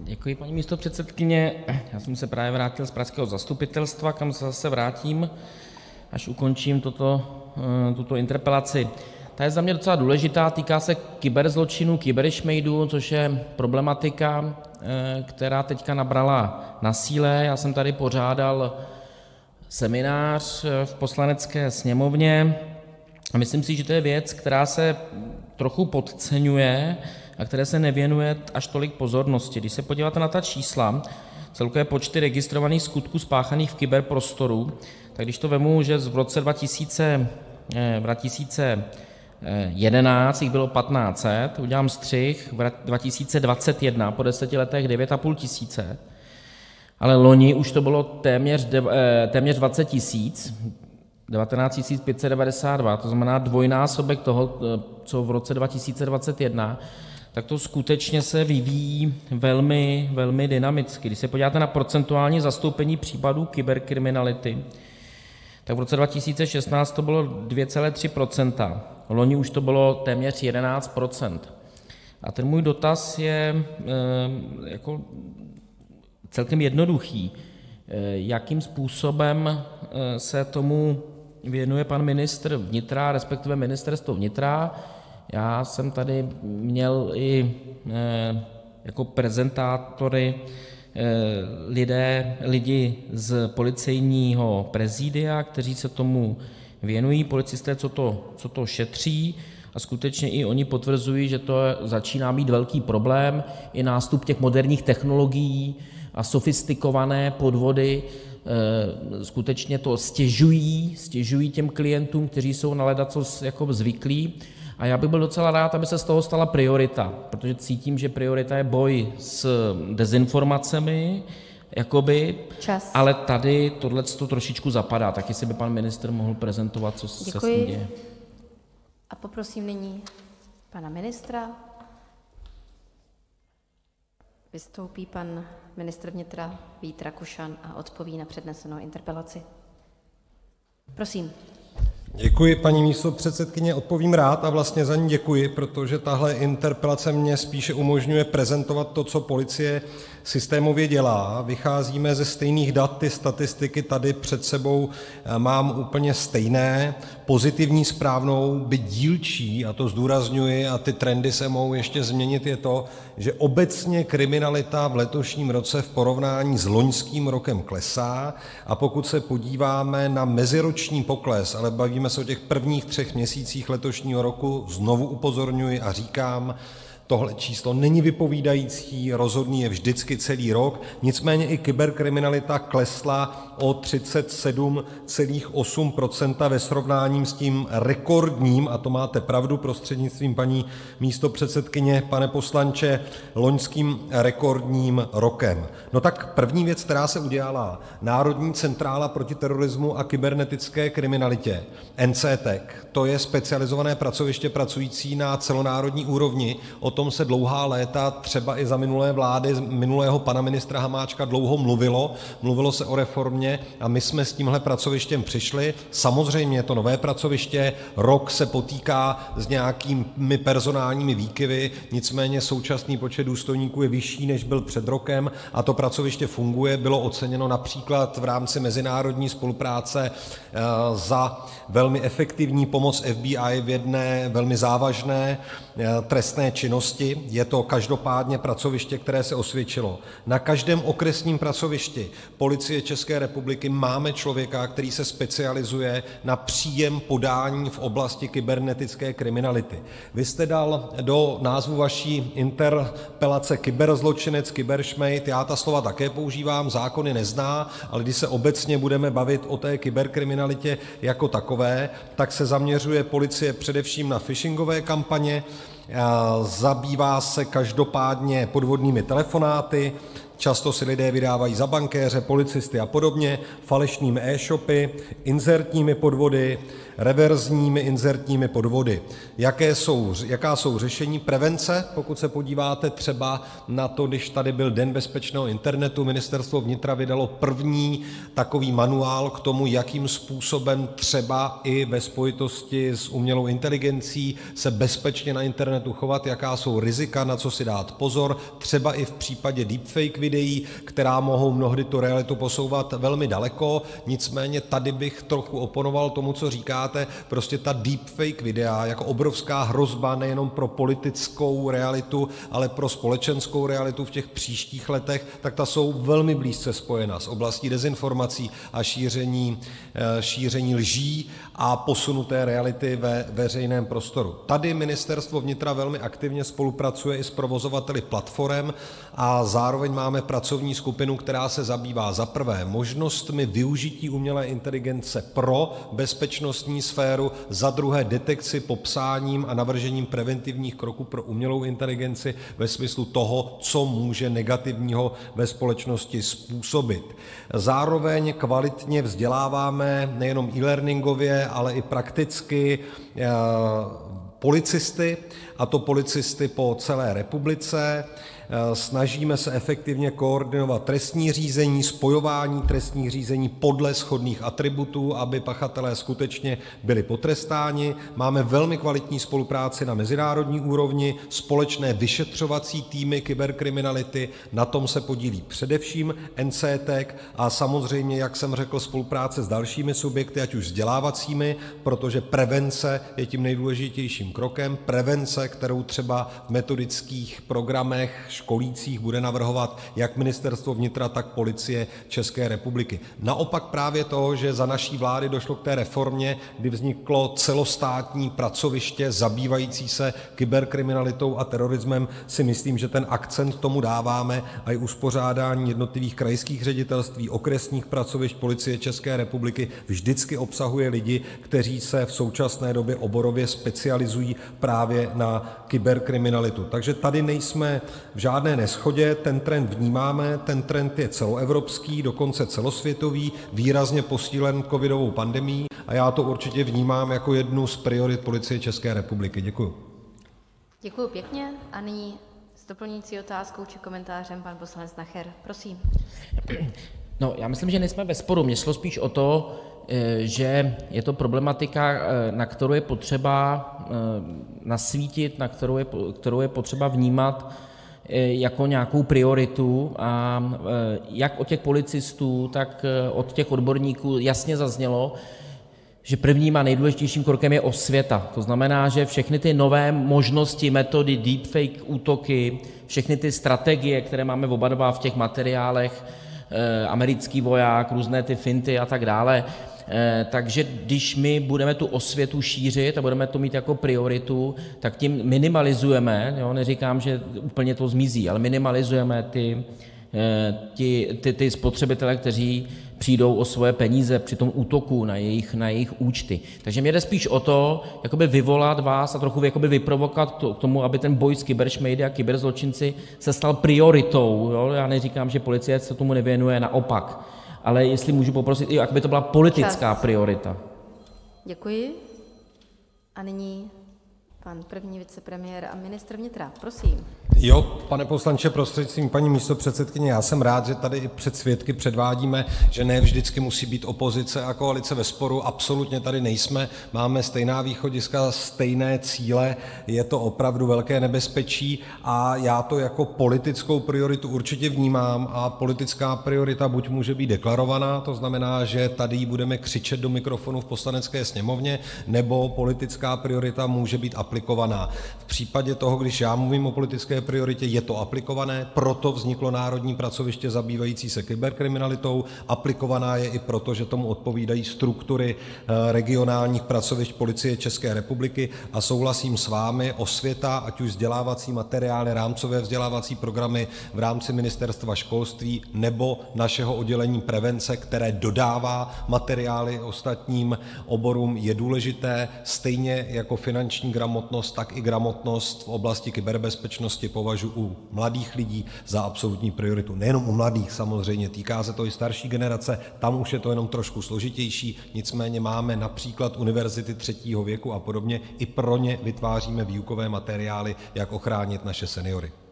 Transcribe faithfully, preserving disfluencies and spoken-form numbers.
Děkuji, paní místopředsedkyně. Já jsem se právě vrátil z pražského zastupitelstva, kam se zase vrátím, až ukončím toto, tuto interpelaci. Ta je za mě docela důležitá, týká se kyberzločinů, kyberšmejdů, což je problematika, která teďka nabrala na síle. Já jsem tady pořádal seminář v Poslanecké sněmovně a myslím si, že to je věc, která se trochu podceňuje a které se nevěnuje až tolik pozornosti. Když se podíváte na ta čísla, celkové počty registrovaných skutků spáchaných v kyberprostoru, tak když to vezmu, že v roce dva tisíce jedenáct jich bylo patnáct set, udělám střih, v dva tisíce dvacet jedna po deseti letech devět a půl tisíce, ale loni už to bylo téměř, téměř dvacet tisíc, devatenáct tisíc pět set devadesát dva, to znamená dvojnásobek toho, co v roce dva tisíce dvacet jedna, tak to skutečně se vyvíjí velmi, velmi dynamicky. Když se podíváte na procentuální zastoupení případů kyberkriminality, tak v roce dva tisíce šestnáct to bylo dvě celá tři procenta, loni už to bylo téměř jedenáct procent. A ten můj dotaz je jako celkem jednoduchý. Jakým způsobem se tomu věnuje pan ministr vnitra, respektive ministerstvo vnitra? Já jsem tady měl i jako prezentátory lidé, lidi z policejního prezidia, kteří se tomu věnují, policisté, co to, co to šetří, a skutečně i oni potvrzují, že to začíná být velký problém, i nástup těch moderních technologií a sofistikované podvody skutečně to stěžují, stěžují těm klientům, kteří jsou na ledacos jako zvyklí. A já bych byl docela rád, aby se z toho stala priorita, protože cítím, že priorita je boj s dezinformacemi, jakoby, Čas. Ale tady tohle to trošičku zapadá, tak jestli by pan ministr mohl prezentovat, co Děkuji. se s tím děje. A poprosím nyní pana ministra. Vystoupí pan ministr vnitra Vít Rakušan a odpoví na přednesenou interpelaci. Prosím. Děkuji, paní místopředsedkyně, odpovím rád a vlastně za ní děkuji, protože tahle interpelace mě spíše umožňuje prezentovat to, co policie systémově dělá. Vycházíme ze stejných dat, ty statistiky tady před sebou mám úplně stejné. Pozitivní správnou, byť dílčí, a to zdůrazňuji, a ty trendy se mohou ještě změnit, je to, že obecně kriminalita v letošním roce v porovnání s loňským rokem klesá, a pokud se podíváme na meziroční pokles, ale bavíme se o těch prvních třech měsících letošního roku, znovu upozorňuji a říkám, tohle číslo není vypovídající, rozhodný je vždycky celý rok, nicméně i kyberkriminalita klesla o třicet sedm celá osm procenta ve srovnání s tím rekordním, a to máte pravdu prostřednictvím paní místopředsedkyně, pane poslanče, loňským rekordním rokem. No tak první věc, která se udělala, Národní centrála proti terorismu a kybernetické kriminalitě, N C T E C, to je specializované pracoviště pracující na celonárodní úrovni, o tom se dlouhá léta, třeba i za minulé vlády, minulého pana ministra Hamáčka dlouho mluvilo, mluvilo se o reformě a my jsme s tímhle pracovištěm přišli. Samozřejmě je to nové pracoviště, rok se potýká s nějakými personálními výkyvy, nicméně současný počet důstojníků je vyšší, než byl před rokem, a to pracoviště funguje, bylo oceněno například v rámci mezinárodní spolupráce za velmi efektivní pomoc F B I v jedné velmi závažné trestné činnosti. Je to každopádně pracoviště, které se osvědčilo. Na každém okresním pracovišti Policie České republiky máme člověka, který se specializuje na příjem podání v oblasti kybernetické kriminality. Vy jste dal do názvu vaší interpelace kyberzločinec, kyberšmejd, já ta slova také používám, zákony nezná, ale když se obecně budeme bavit o té kyberkriminalitě jako takové, tak se zaměřuje policie především na phishingové kampaně, zabývá se každopádně podvodnými telefonáty, Často si lidé vydávají za bankéře, policisty a podobně, falešnými e-shopy, inzertními podvody, reverzními inzertními podvody. Jaké jsou, jaká jsou řešení? Prevence, pokud se podíváte třeba na to, když tady byl Den bezpečného internetu, Ministerstvo vnitra vydalo první takový manuál k tomu, jakým způsobem třeba i ve spojitosti s umělou inteligencí se bezpečně na internetu chovat, jaká jsou rizika, na co si dát pozor, třeba i v případě deepfake videí, která mohou mnohdy tu realitu posouvat velmi daleko. Nicméně tady bych trochu oponoval tomu, co říkáte, prostě ta deepfake videa jako obrovská hrozba nejenom pro politickou realitu, ale pro společenskou realitu v těch příštích letech, tak ta jsou velmi blízce spojena s oblastí dezinformací a šíření, šíření lží a posunuté reality ve veřejném prostoru. Tady Ministerstvo vnitra velmi aktivně spolupracuje i s provozovateli platform a zároveň máme pracovní skupinu, která se zabývá za prvé možnostmi využití umělé inteligence pro bezpečnostní sféru, za druhé detekci, popsáním a navržením preventivních kroků pro umělou inteligenci ve smyslu toho, co může negativního ve společnosti způsobit. Zároveň kvalitně vzděláváme nejenom e-learningově, ale i prakticky e, policisty, a to policisty po celé republice. Snažíme se efektivně koordinovat trestní řízení, spojování trestních řízení podle shodných atributů, aby pachatelé skutečně byli potrestáni. Máme velmi kvalitní spolupráci na mezinárodní úrovni, společné vyšetřovací týmy kyberkriminality, na tom se podílí především N C T E C a samozřejmě, jak jsem řekl, spolupráce s dalšími subjekty, ať už vzdělávacími, protože prevence je tím nejdůležitějším krokem. Prevence, kterou třeba v metodických programech školících bude navrhovat jak Ministerstvo vnitra, tak Policie České republiky. Naopak právě to, že za naší vlády došlo k té reformě, kdy vzniklo celostátní pracoviště zabývající se kyberkriminalitou a terorismem, si myslím, že ten akcent tomu dáváme a i uspořádání jednotlivých krajských ředitelství, okresních pracovišť Policie České republiky vždycky obsahuje lidi, kteří se v současné době oborově specializují právě na kyberkriminalitu. Takže tady nejsme v žádné neshodě, ten trend vnímáme, ten trend je celoevropský, dokonce celosvětový, výrazně posílen covidovou pandemií a já to určitě vnímám jako jednu z priorit Policie České republiky. Děkuju. Děkuju pěkně a nyní s doplňující otázkou či komentářem pan poslanec Nacher. Prosím. No, já myslím, že nejsme ve sporu. Mně šlo spíš o to, že je to problematika, na kterou je potřeba nasvítit, na kterou je, kterou je potřeba vnímat jako nějakou prioritu a jak od těch policistů, tak od těch odborníků jasně zaznělo, že prvním a nejdůležitějším krokem je osvěta. To znamená, že všechny ty nové možnosti, metody, deepfake útoky, všechny ty strategie, které máme oba dva v těch materiálech, americký voják, různé ty finty a tak dále, takže když my budeme tu osvětu šířit a budeme to mít jako prioritu, tak tím minimalizujeme, jo, neříkám, že úplně to zmizí, ale minimalizujeme ty, ty, ty, ty spotřebitele, kteří přijdou o svoje peníze při tom útoku na jejich, na jejich účty. Takže mě jde spíš o to, jakoby vyvolat vás a trochu jakoby vyprovokovat k tomu, aby ten boj s kyberšmejdy a kyberzločinci se stal prioritou. Jo? Já neříkám, že policie se tomu nevěnuje, naopak. Ale jestli můžu poprosit, i aby to byla politická Čas. priorita. Děkuji. A nyní pan první vicepremiér a ministr vnitra. Prosím. Jo, pane poslanče, prostřednictvím paní místopředsedkyně, já jsem rád, že tady i před svědky předvádíme, že ne vždycky musí být opozice a koalice ve sporu. Absolutně tady nejsme, máme stejná východiska, stejné cíle, je to opravdu velké nebezpečí a já to jako politickou prioritu určitě vnímám a politická priorita buď může být deklarovaná, to znamená, že tady budeme křičet do mikrofonu v Poslanecké sněmovně, nebo politická priorita může být aplikovaná. V případě toho, když já mluvím o politické prioritě, je to aplikované, proto vzniklo Národní pracoviště zabývající se kyberkriminalitou, aplikovaná je i proto, že tomu odpovídají struktury regionálních pracovišť Policie České republiky a souhlasím s vámi, osvěta, ať už vzdělávací materiály, rámcové vzdělávací programy v rámci Ministerstva školství nebo našeho oddělení prevence, které dodává materiály ostatním oborům, je důležité, stejně jako finanční gramotnost, tak i gramotnost v oblasti kyberbezpečnosti považuji u mladých lidí za absolutní prioritu. Nejenom u mladých samozřejmě, týká se to i starší generace, tam už je to jenom trošku složitější, nicméně máme například univerzity třetího věku a podobně, i pro ně vytváříme výukové materiály, jak ochránit naše seniory.